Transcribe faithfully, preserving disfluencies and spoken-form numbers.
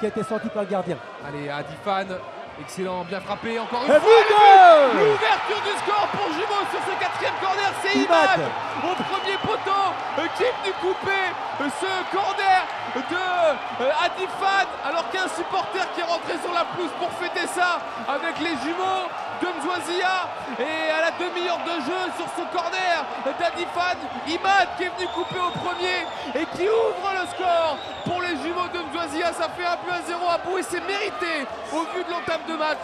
qui a été sorti par le gardien. Allez, Adifan, excellent, bien frappé, encore une Et fois. but! L'ouverture du score pour Jumeaux sur ce quatrième corner, c'est Imad Imad au premier poteau euh, qui est venu couper euh, ce corner de euh, Adifan, alors qu'il y a un supporter qui est rentré sur la pelouse pour fêter ça avec les jumeaux de Mzouazia. Et à la demi-heure de jeu sur ce corner d'Adifan, Imad qui est venu couper au premier et qui ouvre le score pour les jumeaux de Mzouazia. Ça fait un but à zéro à bout et c'est mérité au vu de l'entame de match.